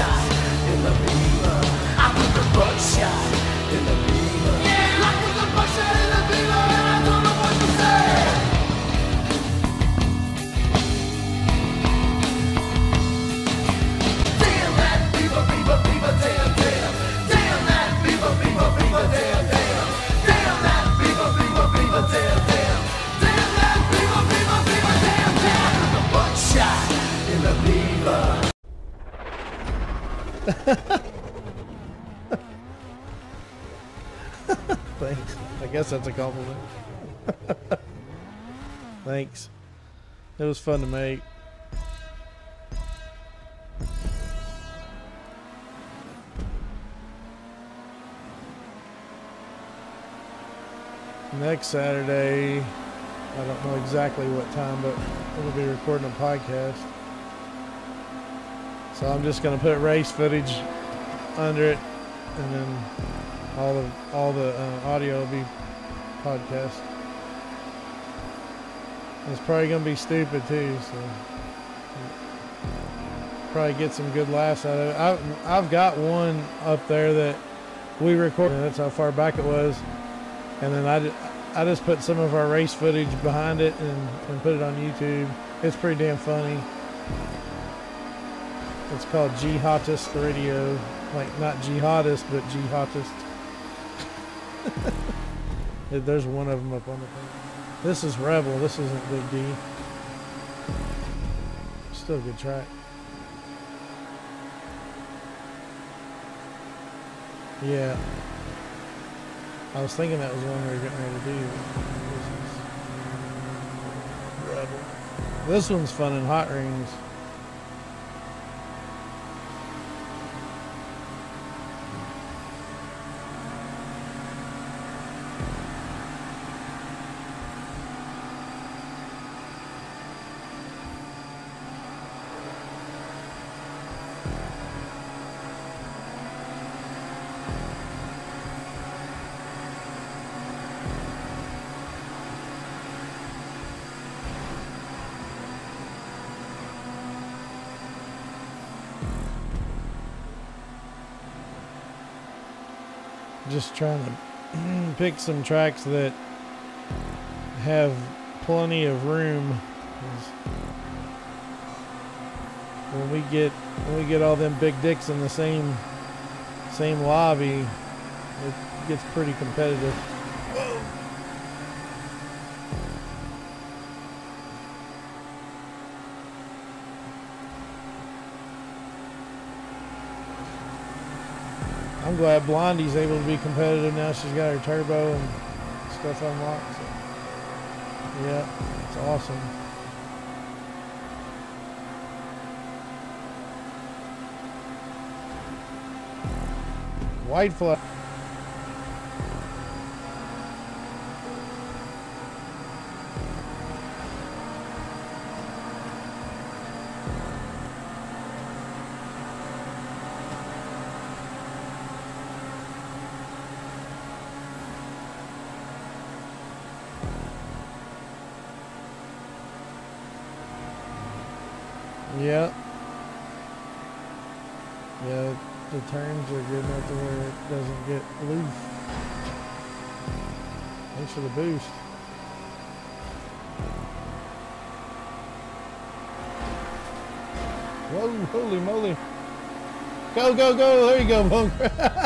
buckshot in the beaver. I put the buckshot in the beaver. Yeah, I put the buckshot in the beaver, and I don't know what to say. Damn that beaver, beaver, beaver, damn, damn. Damn that beaver, beaver, beaver, damn, damn. Damn that beaver, beaver, beaver, damn, damn. Damn that beaver, beaver, beaver, damn, damn. I put the buckshot in the beaver. Thanks. I guess that's a compliment. Thanks. It was fun to make. Next Saturday, I don't know exactly what time, but we'll be recording a podcast. So I'm just going to put race footage under it, and then all the audio will be podcast. It's probably going to be stupid too, so probably get some good laughs out of it. I've got one up there that we recorded. That's how far back it was, and then I just put some of our race footage behind it and put it on YouTube. It's pretty damn funny. It's called Jihadist Radio. Like, not jihadist, but jihadist. There's one of them up on the thing. This is Rebel. This isn't Big D. Still a good track. Yeah. I was thinking that was one we were getting ready to do. This is Rebel. This one's fun in hot rings. Just trying to pick some tracks that have plenty of room. When we get all them big dicks in the same lobby, it gets pretty competitive. I'm glad Blondie's able to be competitive now. She's got her turbo and stuff unlocked. So. Yeah, it's awesome. White flag. Yeah. Yeah, the turns are good enough to where it doesn't get loose. Thanks for the boost. Whoa, holy moly. Go, go, go. There you go, Monk.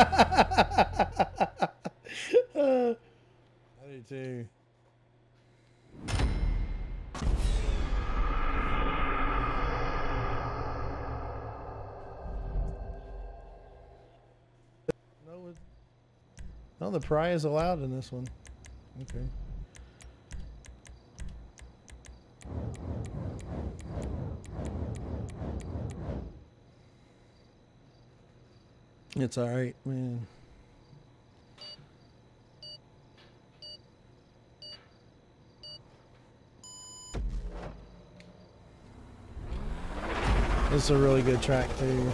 I do too. No, the pry is allowed in this one. Okay. It's all right, man. This is a really good track too.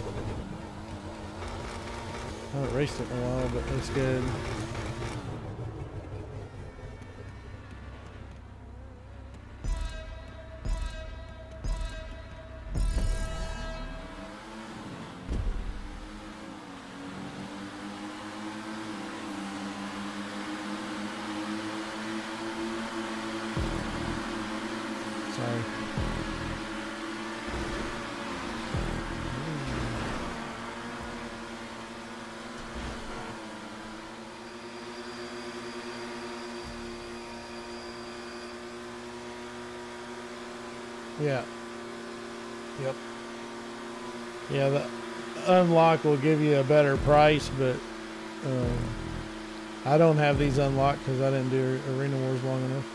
I haven't raced it in a while, but it's good. Yeah. Yep. Yeah, the unlock will give you a better price, but I don't have these unlocked because I didn't do Arena Wars long enough.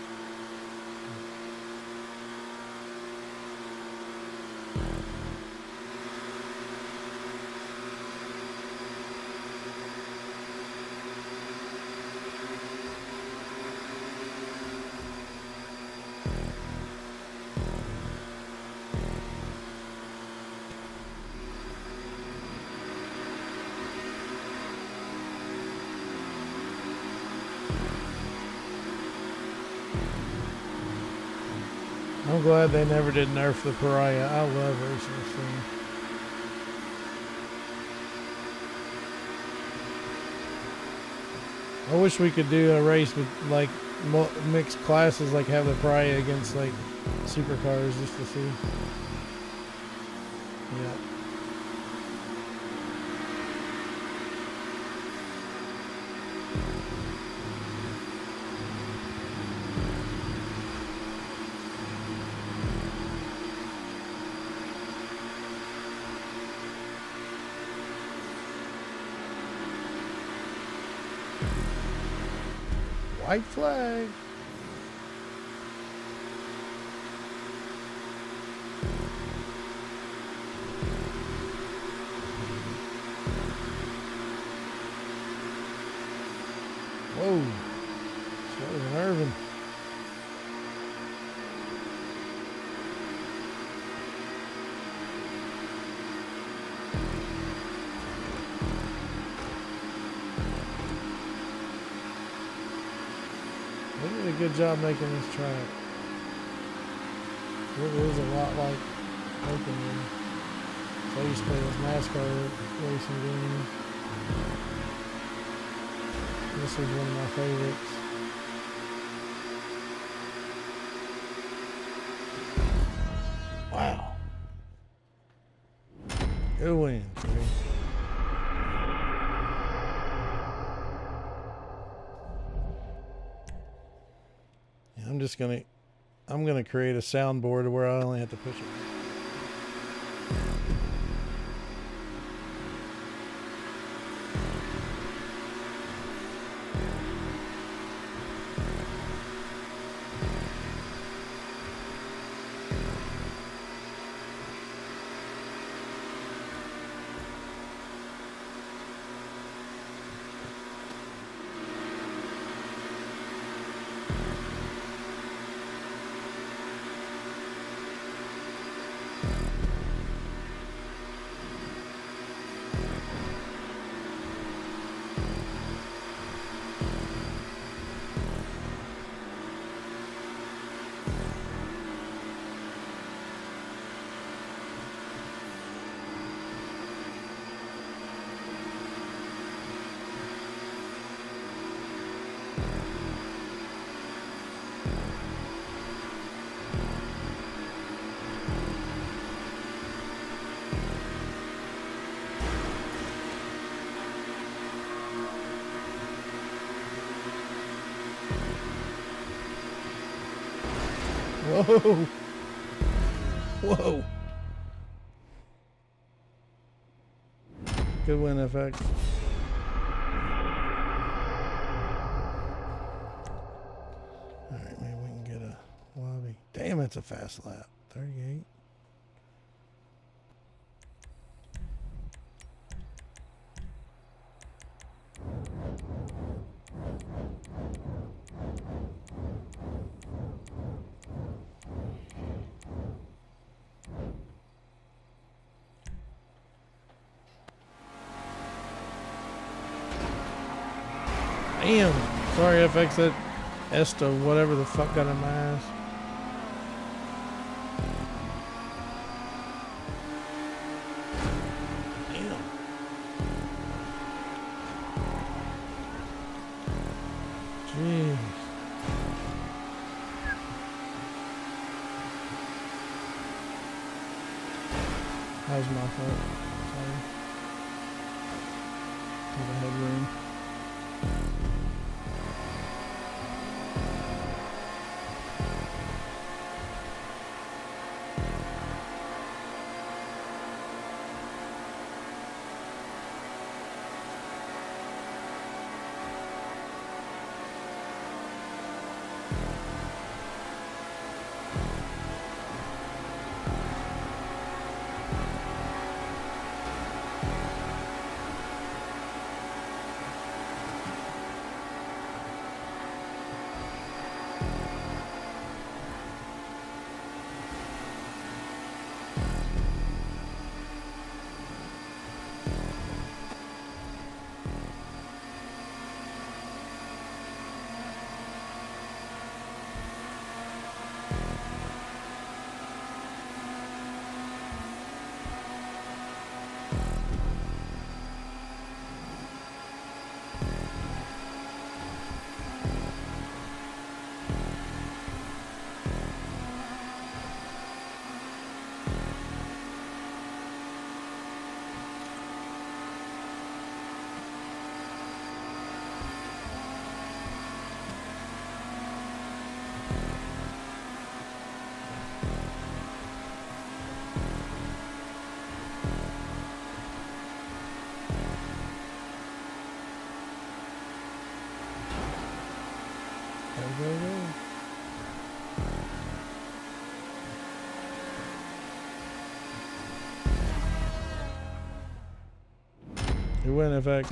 I'm glad they never did nerf the Pariah. I love racing this thing. I wish we could do a race with like mixed classes, like have the Pariah against like supercars just to see. Yeah. White flag. Whoa. That was an Irvin. They did a good job making this track. It is a lot like Oakland. So I used to play this NASCAR racing game. This was one of my favorites. Wow. Good win, Trey. I'm gonna create a soundboard where I only have to push it. Whoa. Whoa. Good win, FX. Alright, maybe we can get a lobby. Damn, it's a fast lap. 38. Damn. Sorry, FX, that Esta, whatever the fuck, got in my ass. Damn. Jeez. That was my fault. Sorry. To the headroom. You win, FX.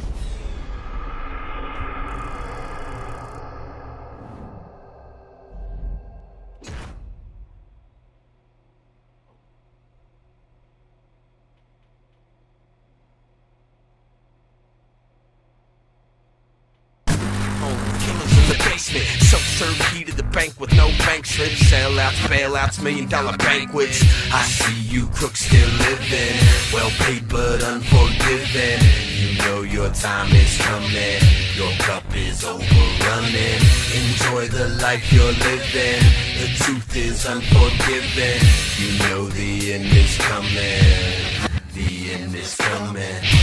Self-serve key to the bank with no bank slips. Sellouts, bailouts, $1 million banquets. I see you crooks still living, well paid but unforgiven. You know your time is coming, your cup is overrunning. Enjoy the life you're living, the truth is unforgiving. You know the end is coming, the end is coming.